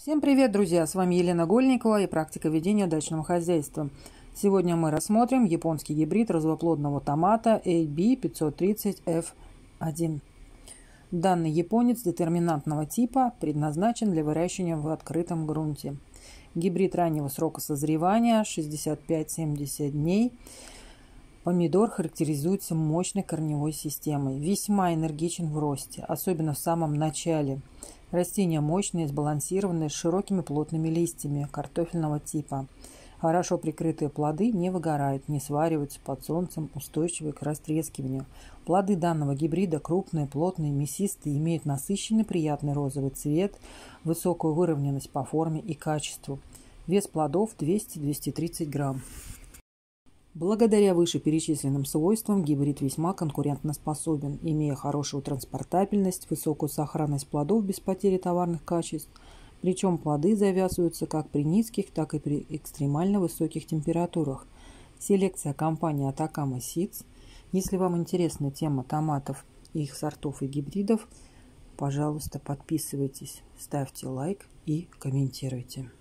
Всем привет, друзья! С вами Елена Гольникова и практика ведения дачного хозяйства. Сегодня мы рассмотрим японский гибрид развоплодного томата AB530F1. Данный японец детерминантного типа предназначен для выращивания в открытом грунте. Гибрид раннего срока созревания 65-70 дней. Помидор характеризуется мощной корневой системой, весьма энергичен в росте, особенно в самом начале. Растения мощные, сбалансированные, с широкими плотными листьями картофельного типа. Хорошо прикрытые плоды не выгорают, не свариваются под солнцем, устойчивы к растрескиванию. Плоды данного гибрида крупные, плотные, мясистые, имеют насыщенный приятный розовый цвет, высокую выровненность по форме и качеству. Вес плодов 200-230 грамм. Благодаря вышеперечисленным свойствам гибрид весьма конкурентоспособен, имея хорошую транспортабельность, высокую сохранность плодов без потери товарных качеств. Причем плоды завязываются как при низких, так и при экстремально высоких температурах. Селекция компании Atacama Seeds. Если вам интересна тема томатов, их сортов и гибридов, пожалуйста, подписывайтесь, ставьте лайк и комментируйте.